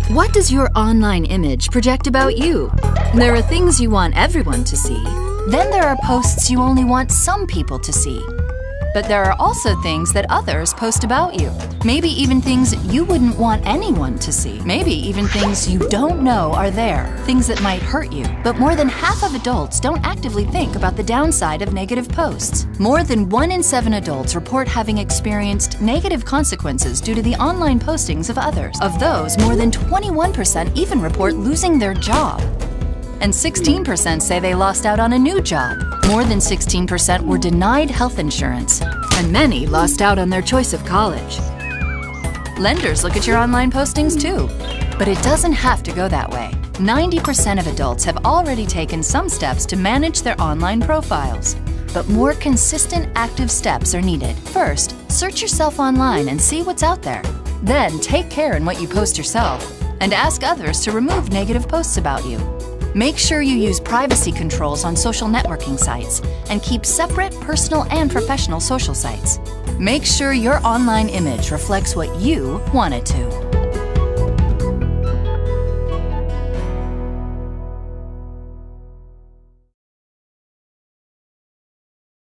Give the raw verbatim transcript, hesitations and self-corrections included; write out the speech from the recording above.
What does your online image project about you? There are things you want everyone to see. Then there are posts you only want some people to see. But there are also things that others post about you. Maybe even things you wouldn't want anyone to see. Maybe even things you don't know are there. Things that might hurt you. But more than half of adults don't actively think about the downside of negative posts. More than one in seven adults report having experienced negative consequences due to the online postings of others. Of those, more than twenty-one percent even report losing their job. And sixteen percent say they lost out on a new job. More than sixteen percent were denied health insurance, and many lost out on their choice of college. Lenders look at your online postings too, but it doesn't have to go that way. ninety percent of adults have already taken some steps to manage their online profiles, but more consistent, active steps are needed. First, search yourself online and see what's out there. Then, take care in what you post yourself, and ask others to remove negative posts about you. Make sure you use privacy controls on social networking sites and keep separate personal and professional social sites. Make sure your online image reflects what you want it to.